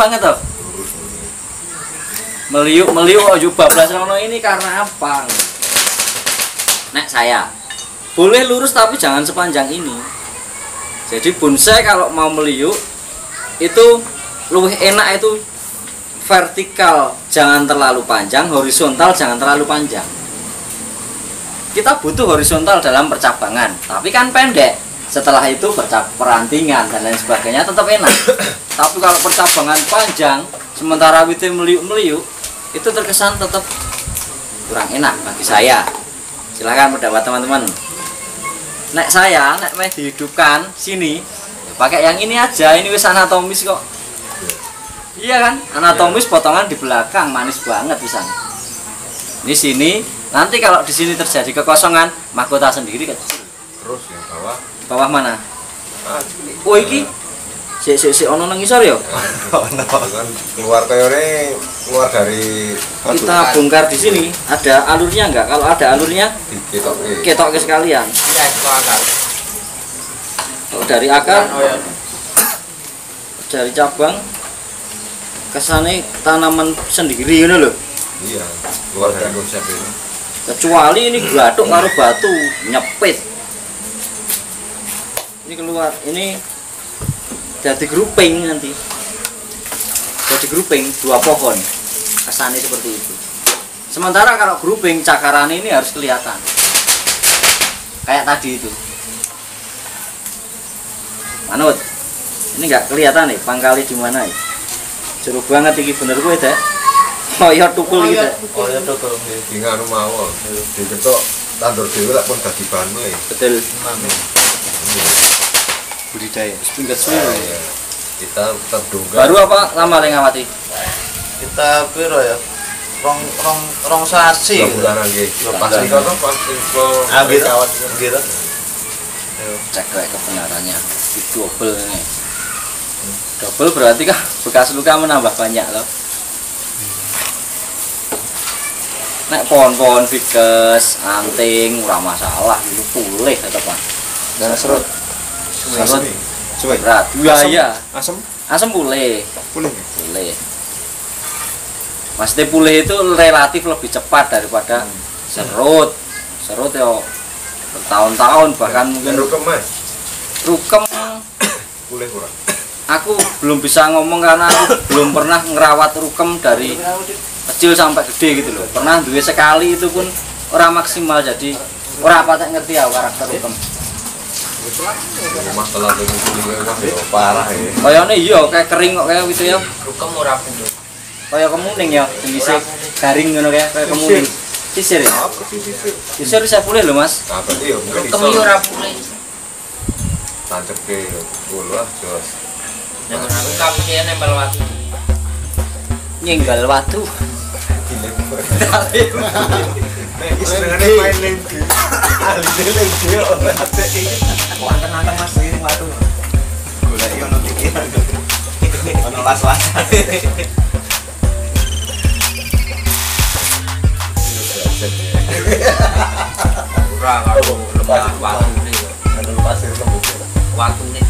banget toh. Meliuk ojo bablas rono ini karena apa? Nek saya boleh lurus tapi jangan sepanjang ini. Jadi bonsai kalau mau meliuk itu lebih enak itu vertikal jangan terlalu panjang, horizontal jangan terlalu panjang. Kita butuh horizontal dalam percabangan, tapi kan pendek. Setelah itu perantingan dan lain sebagainya tetap enak. Tapi kalau percabangan panjang, sementara witnya meliuk-meliuk, itu terkesan tetap kurang enak bagi saya. Silahkan pendapat teman-teman. Nek saya, nek mau dihidupkan sini, ya pakai yang ini aja. Ini wis anatomis kok. Iya kan? Anatomis potongan di belakang manis banget pisan. Ini sini. Nanti kalau di sini terjadi kekosongan, mahkota sendiri kecil. Terus yang bawah. Bawah mana? Oh iki. Si ono nang ngisor ya? Ono kan keluar kayone keluar dari kita bongkar di sini. Ada alurnya enggak? Kalau ada alurnya ketoke sekalian. Iya, itu akar. Kalau dari akar dari cabang kesane tanaman sendiri ngono lho. Iya, keluar dari konsep ini. Kecuali ini glathuk karo batu nyepit. Ini keluar, ini jadi grouping nanti. Jadi grouping dua pohon. Kesannya seperti itu. Sementara kalau grouping cakaran ini harus kelihatan. Kayak tadi itu. Manut. Ini enggak kelihatan nih pangkali di mana ya. Seru banget iki bener gue teh. Oh iya tukul gitu. Oh iya tukul. Di nganu mawon. Diketok tandur dhewe lek pun dadi bahan wae. Betul. Budidaya. Pinggir suwe. Kita terduga. Baru apa lama le ngawati? Kita piro ya? Rong sasi. Bulan lagi. Pas itu kan pas info kawat gitu. Cek kebenarannya. Di double ini. Double berarti kan bekas luka menambah banyak loh. Nek pohon-pohon figus, anting, ora masalah, itu pulih tetep Pak. Dan serut. Serut. Coba. Berat. Iya. Asam. Asam pulih. Pulih. Pulih. Maksudnya pulih itu relatif lebih cepat daripada serut. Serut ya bertahun-tahun bahkan mungkin rukem Mas. Rukem Pulih ora? aku belum bisa ngomong karena aku belum pernah ngerawat rukem dari kecil sampai gede gitu loh. Pernah duwe sekali itu pun orang maksimal, jadi orang apa ngerti ya karakter rukem. Masalah itu parah ya. Kayaknya iya kayak kering kok kayak gitu ya. Rukem ora pundut. Kayak kemuning ya, jenisnya garing ngono kayak kemuning. Sisir ya? Sisir bisa pulih loh Mas. Nah, berarti ya mungkin Rukem yo ora pulih. tancep ke bola jos. Jangan aku kamu nempel watu. Nyenggal watu. Senengane main lagi. Aline lagi ora ate iki. Anteng-anteng Mas iki watu. Golek ono pikiran. Ono las-las. Ora karo lemah watu nih. Ada pasir lembut. Watu nih.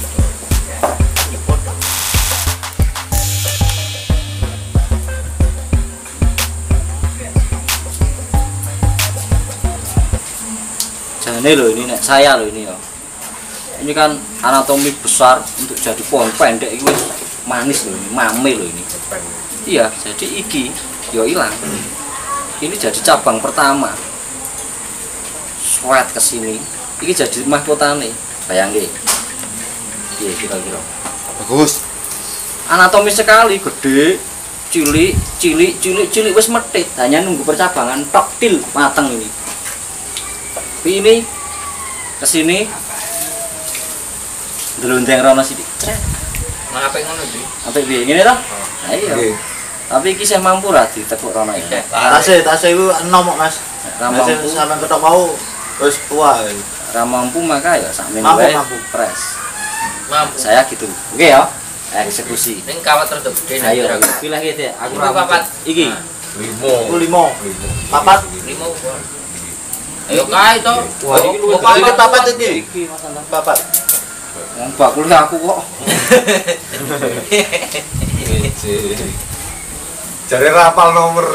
Jangan loh ini nek saya loh ini ya. Ini kan anatomi besar untuk jadi pohon pendek itu manis loh ini, mame loh ini. Iya, jadi iki yo hilang. Ini jadi cabang pertama. Sweat ke sini. Iki jadi mahkota nih. Bayangin. Iya, kira-kira. Bagus. Anatomis sekali, gede, cilik wis metit. Hanya nunggu percabangan tok til mateng ini. Tapi ini ke sini ndelondeng rono sithik. Cret. Nang apik ngono iki. Apik piye ngene ta? Ha iya. Tapi iki sih mampu ra ditekuk rono iki. Tase iku enom kok Mas. Ra mampu, Sampai ketok mau wis tua. ra mampu maka ya sakmen Mampu, wae mampu. pres. Mampu. Saya gitu. Oke ya. Eksekusi. Ning kawat rada gede Ayo nek. pilih gitu ya. Aku Iki papat. Iki. Limo. Papat. Limo. Ayo kae to. Wah, iki luwih papat. gede. Papat iki. Iki Mas Anton. Papat. Wong bakul aku kok. Jare rapal nomor.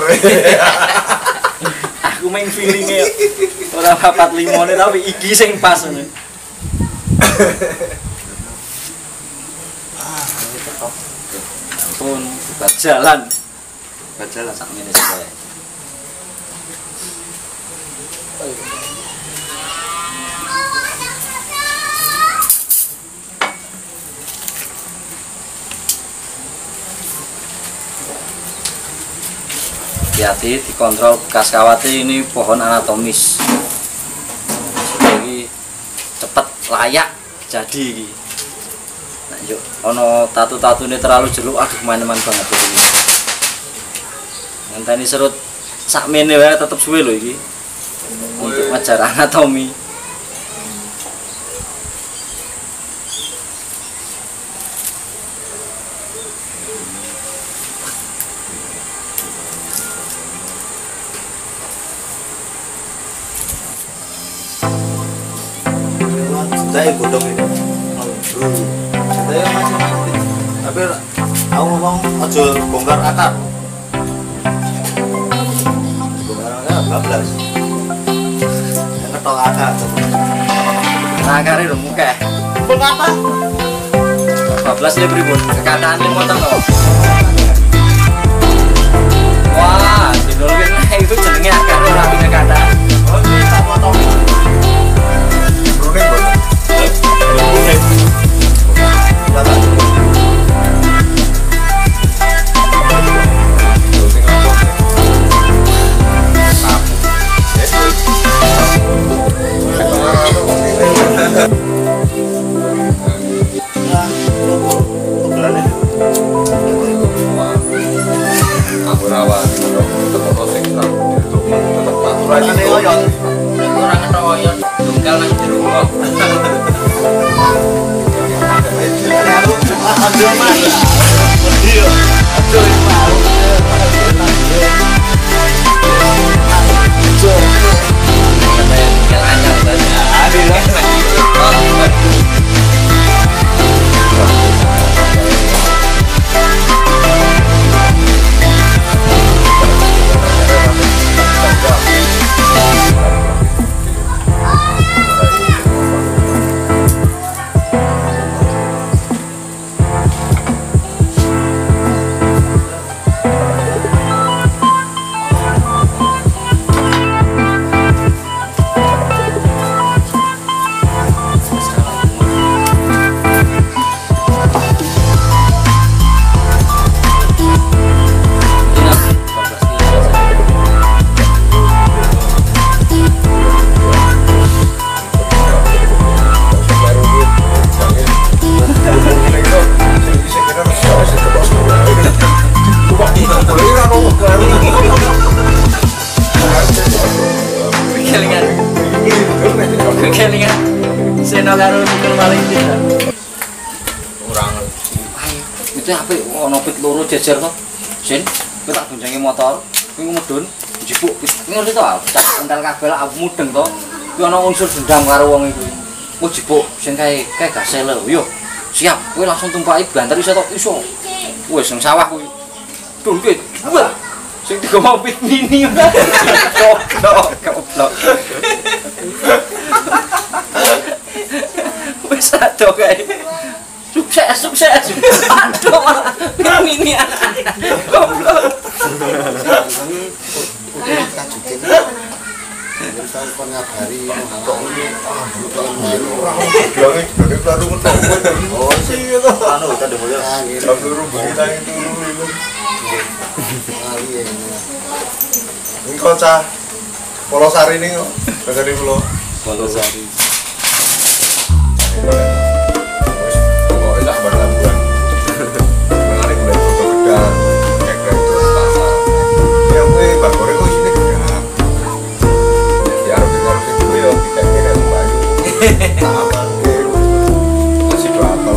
Aku main feeling-e. Ora 45 tapi iki sing pas ngono. Ampun, buat jalan. Buat jalan sak menit wae. Hati-hati dikontrol bekas kawatnya, ini pohon anatomis jadi cepet layak jadi ini. Nah yuk ono tatu-tatu ini terlalu jeruk, aduh main-main banget ini. Nanti ini serut sakmene wae tetep suwe lho iki untuk ngajar anatomi. Saya bodong ini. Saya masih tapi aku ngomong aja bongkar akar. Bongkar akar bablas. Yang ketok akar. Akare lho muke. Bongkar apa? Bablas ya pripun? Kekadaan ning motor to. Wah, dinulke itu jenenge akar ora kekadaan. Oh, ini sama Tommy. Bruning boten. Bruning. Datang. Kelingan seno karo mikul maling tidak. Kurang Ayo, itu apa ono pit loro jejer to. Sin, kowe tak boncengi motor, kowe medun, jipuk pit. Ngono to, cak entel kabel aku mudeng to. Kuwi ono unsur dendam karo wong iku. Mau jipuk sing kae gasel lho. Yo, siap. Kowe langsung tumpaki banter iso to, iso. Wis nang sawah kuwi. Dun kowe. Wah. Sing digowo pit mini. Goblok. Wis ado kae. Sukses. Aduh malah mini goblok. Telepon ngabari oh sih itu anu tadi mobil turu begini itu ini kocah Polosari ini kok dari Pulau Polosari. Pokoknya tak barang bulan menarik mulai foto gedang kayak terus pasar yang gue bakore kok isinya gedang ya harus gue ya tidak kira bayu aman masih doa apa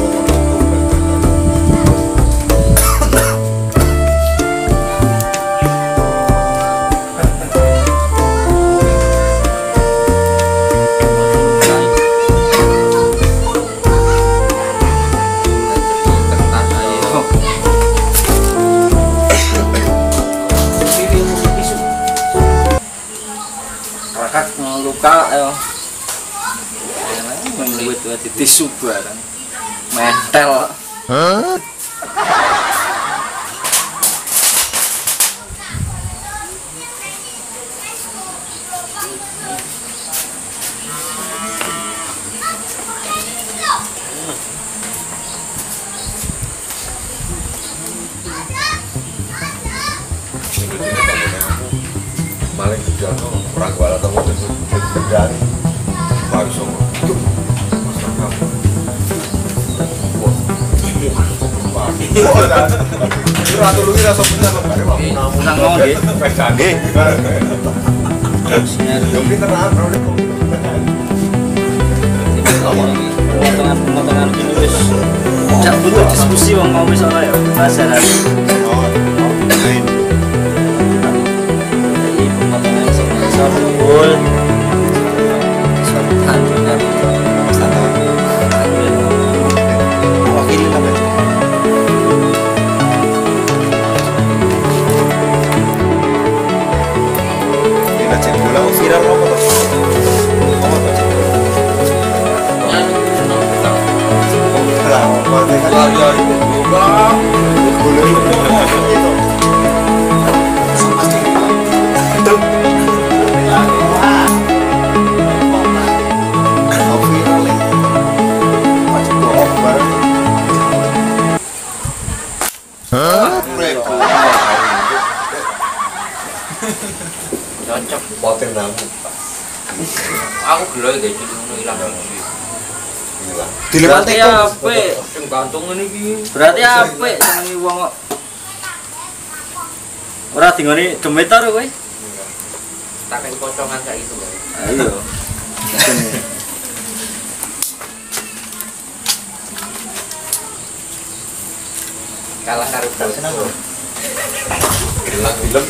buka ya. Menguit di tisu barang. Mentel. Maling kerjaan orang gua atau mau kerjaan harus sama itu masalah kamu wah atau lu kira sopnya lo kare mau Nang ngomong nggih. pesane yang pinteran bro Potongan gini wis. Jak butuh diskusi wong mau wis ora ya. Masalah. Full Cocok. potir namu Aku gelo iki ngono ilang iki. Berarti apik. Sing gantung ngene iki. Berarti apik senengi wong kok. Ora dingoni demeter kowe. Tak kei pocongan sak itu wae. Ayo. Kalah karo bos. hilang film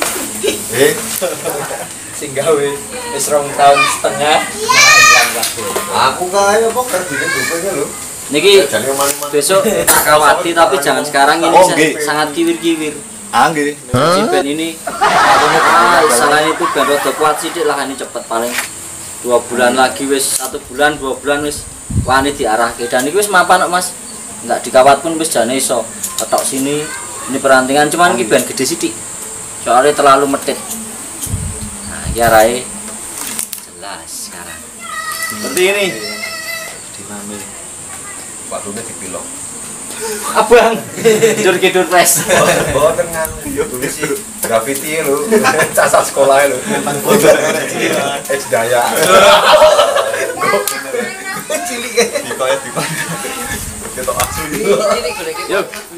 Sing gawe wis 2 tahun setengah. aku kaya apa kerjine dupenya lho Niki jane omah-omah besok Akawati tapi jangan sekarang ini Oh, nggih. sangat kiwir-kiwir. Nggih. Si band ini selain itu band rada kuat sithik lah ini cepet paling 2 bulan lagi wis 1 bulan 2 bulan wis wani diarahke dan iki wis mapan kok Mas. Enggak dikawat pun wis jane iso ketok sini ini perantingan cuman iki band gede sithik. Soalnya terlalu medit. Nah, iki arahe jelas sekarang. Seperti ini. Dimamil. waktunya dipilok Abang. Tidur-tidur pres. boten nganu tulis graffiti lho cacat sekolah lho Daya cilik dikoyak ketok asli Ini golek Yuk.